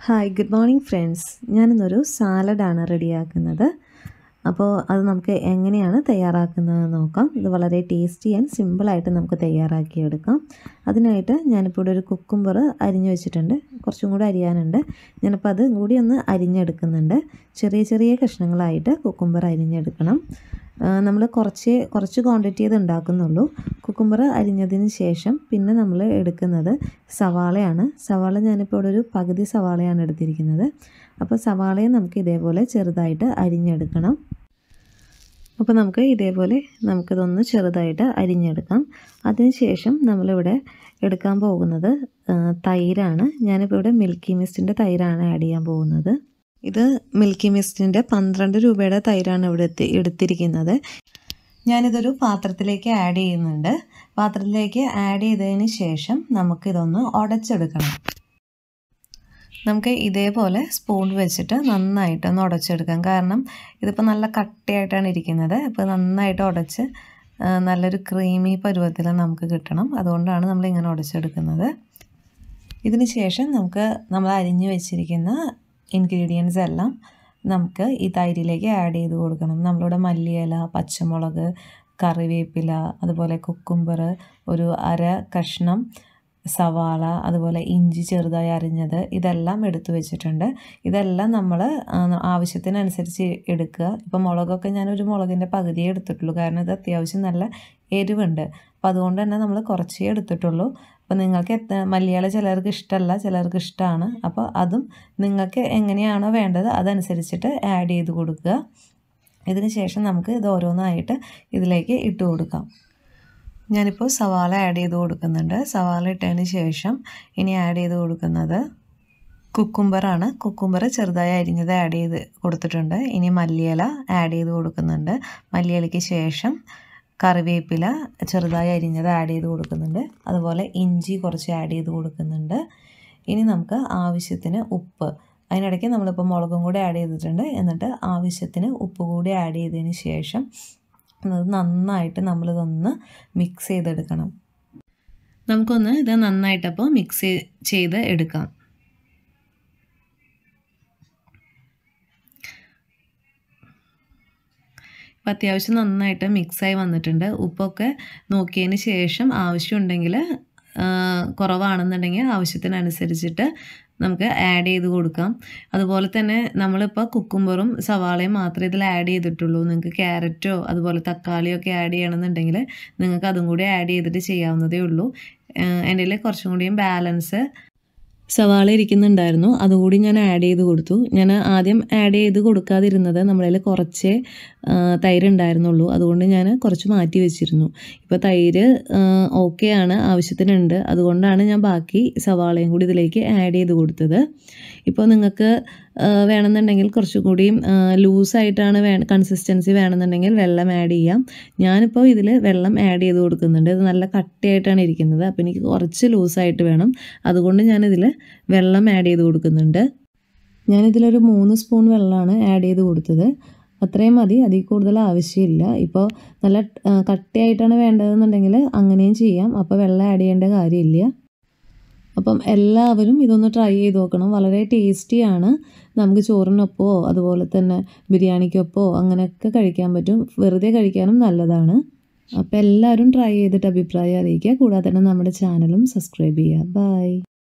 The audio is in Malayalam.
Hi good morning friends. ഞാനിന്നൊരു സാലഡാണ് റെഡിയാക്കുന്നത്. അപ്പോൾ അത് നമുക്ക് എങ്ങനെയാണ് തയ്യാറാക്കുന്നത് നോക്കാം. ഇത് വളരെ ടേസ്റ്റി ആൻഡ് സിമ്പിളായിട്ട് നമുക്ക് തയ്യാറാക്കിയെടുക്കാം. അതിനായിട്ട് ഞാനിപ്പോൾ ഇവിടെ ഒരു കുക്കുംബർ അരിഞ്ഞു വെച്ചിട്ടുണ്ട്. കുറച്ചും കൂടി അരിയാനുണ്ട്. ഞാനിപ്പോൾ അത് കൂടി ഒന്ന് അരിഞ്ഞെടുക്കുന്നുണ്ട്. ചെറിയ ചെറിയ കഷ്ണങ്ങളായിട്ട് കുക്കുംബർ അരിഞ്ഞെടുക്കണം. നമ്മൾ കുറച്ച് ക്വാണ്ടിറ്റി ഇത് ഉണ്ടാക്കുന്നുള്ളൂ. കുക്കുംബർ അരിഞ്ഞതിന് ശേഷം പിന്നെ നമ്മൾ എടുക്കുന്നത് സവാളയാണ്. സവാള ഞാനിപ്പോൾ ഇവിടെ ഒരു പകുതി സവാളയാണ് എടുത്തിരിക്കുന്നത്. അപ്പോൾ സവാളയെ നമുക്ക് ഇതേപോലെ ചെറുതായിട്ട് അരിഞ്ഞെടുക്കണം. അപ്പോൾ നമുക്ക് ഇതേപോലെ നമുക്കിതൊന്ന് ചെറുതായിട്ട് അരിഞ്ഞെടുക്കാം. അതിനുശേഷം നമ്മളിവിടെ എടുക്കാൻ പോകുന്നത് തൈരാണ്. ഞാനിപ്പോൾ ഇവിടെ മിൽക്കി മിസ്റ്റിൻ്റെ തൈരാണ് ആഡ് ചെയ്യാൻ പോകുന്നത്. ഇത് മിൽക്കി മിസ്റ്റിൻ്റെ 12 രൂപയുടെ തൈരാണ് ഇവിടെ എടുത്തിരിക്കുന്നത്. ഞാനിതൊരു പാത്രത്തിലേക്ക് ആഡ് ചെയ്യുന്നുണ്ട്. പാത്രത്തിലേക്ക് ആഡ് ചെയ്തതിന് ശേഷം നമുക്കിതൊന്ന് ഉടച്ചെടുക്കണം. നമുക്ക് ഇതേപോലെ സ്പൂൺ വെച്ചിട്ട് നന്നായിട്ടൊന്ന് ഉടച്ചെടുക്കാം. കാരണം ഇതിപ്പോൾ നല്ല കട്ടിയായിട്ടാണ് ഇരിക്കുന്നത്. അപ്പോൾ നന്നായിട്ട് ഉടച്ച് നല്ലൊരു ക്രീമി പരുവത്തിൽ നമുക്ക് കിട്ടണം. അതുകൊണ്ടാണ് നമ്മളിങ്ങനെ ഉടച്ചെടുക്കുന്നത്. ഇതിന് ശേഷം നമ്മൾ അരിഞ്ഞു വെച്ചിരിക്കുന്ന ഇൻഗ്രീഡിയൻസ് എല്ലാം നമുക്ക് ഈ തൈരിലേക്ക് ആഡ് ചെയ്ത് കൊടുക്കണം. നമ്മളിവിടെ മല്ലിയില, പച്ചമുളക്, കറിവേപ്പില, അതുപോലെ കുക്കുംബർ, ഒരു അര കഷ്ണം സവാള, അതുപോലെ ഇഞ്ചി ചെറുതായി അരിഞ്ഞത്, ഇതെല്ലാം എടുത്തു വെച്ചിട്ടുണ്ട്. ഇതെല്ലാം നമ്മൾ ആവശ്യത്തിനനുസരിച്ച് എടുക്കുക. ഇപ്പോൾ മുളകൊക്കെ ഞാനൊരു മുളകിൻ്റെ പകുതിയേ എടുത്തിട്ടുള്ളൂ. കാരണം ഇത് അത്യാവശ്യം നല്ല എരിവുണ്ട്. അപ്പോൾ അതുകൊണ്ട് തന്നെ നമ്മൾ കുറച്ചേ എടുത്തിട്ടുള്ളൂ. അപ്പോൾ നിങ്ങൾക്ക് മല്ലിയില ചിലർക്ക് ഇഷ്ടമല്ല, ചിലർക്ക് ഇഷ്ടമാണ്. അപ്പോൾ അതും നിങ്ങൾക്ക് എങ്ങനെയാണോ വേണ്ടത് അതനുസരിച്ചിട്ട് ആഡ് ചെയ്ത് കൊടുക്കുക. ഇതിന് ശേഷം നമുക്ക് ഇത് ഓരോന്നായിട്ട് ഇതിലേക്ക് ഇട്ട് കൊടുക്കാം. ഞാനിപ്പോൾ സവാള ആഡ് ചെയ്ത് കൊടുക്കുന്നുണ്ട്. സവാള ഇട്ടതിന് ശേഷം ഇനി ആഡ് ചെയ്ത് കൊടുക്കുന്നത് കുക്കുംബറാണ്. കുക്കുംബർ ചെറുതായി അരിഞ്ഞത് ആഡ് ചെയ്ത് കൊടുത്തിട്ടുണ്ട്. ഇനി മല്ലിയില ആഡ് ചെയ്ത് കൊടുക്കുന്നുണ്ട്. മല്ലിയിലയ്ക്ക് ശേഷം കറിവേപ്പില ചെറുതായി അരിഞ്ഞത് ആഡ് ചെയ്ത് കൊടുക്കുന്നുണ്ട്. അതുപോലെ ഇഞ്ചി കുറച്ച് ആഡ് ചെയ്ത് കൊടുക്കുന്നുണ്ട്. ഇനി നമുക്ക് ആവശ്യത്തിന് ഉപ്പ്, അതിനിടയ്ക്ക് നമ്മളിപ്പോൾ മുളകും കൂടി ആഡ് ചെയ്തിട്ടുണ്ട്. എന്നിട്ട് ആവശ്യത്തിന് ഉപ്പ് കൂടി ആഡ് ചെയ്തതിന് ശേഷം നന്നായിട്ട് നമ്മളിതൊന്ന് മിക്സ് ചെയ്തെടുക്കണം. നമുക്കൊന്ന് ഇത് നന്നായിട്ടപ്പോൾ മിക്സ് ചെയ്ത് എടുക്കാം. അപ്പോൾ അത്യാവശ്യം നന്നായിട്ട് മിക്സായി വന്നിട്ടുണ്ട്. ഉപ്പൊക്കെ നോക്കിയതിന് ശേഷം ആവശ്യമുണ്ടെങ്കിൽ കുറവാണെന്നുണ്ടെങ്കിൽ ആവശ്യത്തിനനുസരിച്ചിട്ട് നമുക്ക് ആഡ് ചെയ്ത് കൊടുക്കാം. അതുപോലെ തന്നെ നമ്മളിപ്പോൾ കുക്കുംബറും സവാളയും മാത്രമേ ഇതിൽ ആഡ് ചെയ്തിട്ടുള്ളൂ. നിങ്ങൾക്ക് ക്യാരറ്റോ അതുപോലെ തക്കാളിയോ ഒക്കെ ആഡ് ചെയ്യണമെന്നുണ്ടെങ്കിൽ നിങ്ങൾക്ക് അതും കൂടി ആഡ് ചെയ്തിട്ട് ചെയ്യാവുന്നതേ ഉള്ളൂ. എൻ്റെ കയ്യിൽ കുറച്ചും കൂടിയും ബാലൻസ് സവാള ഇരിക്കുന്നുണ്ടായിരുന്നു. അതുകൂടി ഞാൻ ആഡ് ചെയ്ത് കൊടുത്തു. ഞാൻ ആദ്യം ആഡ് ചെയ്ത് കൊടുക്കാതിരുന്നത് നമ്മളതിൽ കുറച്ചേ തൈര് ഉണ്ടായിരുന്നുള്ളൂ. അതുകൊണ്ട് ഞാൻ കുറച്ച് മാറ്റി വെച്ചിരുന്നു. ഇപ്പോൾ തൈര് ഓക്കെയാണ്, ആവശ്യത്തിനുണ്ട്. അതുകൊണ്ടാണ് ഞാൻ ബാക്കി സവാളയും കൂടി ഇതിലേക്ക് ആഡ് ചെയ്ത് കൊടുത്തത്. ഇപ്പോൾ നിങ്ങൾക്ക് വേണമെന്നുണ്ടെങ്കിൽ കുറച്ചും കൂടിയും ലൂസായിട്ടാണ് കൺസിസ്റ്റൻസി വേണമെന്നുണ്ടെങ്കിൽ വെള്ളം ആഡ് ചെയ്യാം. ഞാനിപ്പോൾ ഇതിൽ വെള്ളം ആഡ് ചെയ്ത് കൊടുക്കുന്നുണ്ട്. ഇത് നല്ല കട്ടിയായിട്ടാണ് ഇരിക്കുന്നത്. അപ്പോൾ എനിക്ക് കുറച്ച് ലൂസായിട്ട് വേണം. അതുകൊണ്ട് ഞാനിതിൽ വെള്ളം ആഡ് ചെയ്ത് കൊടുക്കുന്നുണ്ട്. ഞാനിതിലൊരു 3 സ്പൂൺ വെള്ളമാണ് ആഡ് ചെയ്ത് കൊടുത്തത്. അത്രയും മതി, അതിൽ കൂടുതൽ ആവശ്യമില്ല. ഇപ്പോൾ നല്ല കട്ടിയായിട്ടാണ് വേണ്ടതെന്നുണ്ടെങ്കിൽ അങ്ങനെയും ചെയ്യാം. അപ്പോൾ വെള്ളം ആഡ് ചെയ്യേണ്ട കാര്യമില്ല. അപ്പം എല്ലാവരും ഇതൊന്ന് ട്രൈ ചെയ്ത് നോക്കണം. വളരെ ടേസ്റ്റിയാണ്. നമുക്ക് ചോറിനൊപ്പമോ അതുപോലെ തന്നെ ബിരിയാണിക്കൊപ്പമോ അങ്ങനെയൊക്കെ കഴിക്കാൻ പറ്റും. വെറുതെ കഴിക്കാനും നല്ലതാണ്. അപ്പോൾ എല്ലാവരും ട്രൈ ചെയ്തിട്ട് അഭിപ്രായം അറിയിക്കുക. കൂടാതെ തന്നെ നമ്മുടെ ചാനലും സബ്സ്ക്രൈബ് ചെയ്യുക. ബൈ.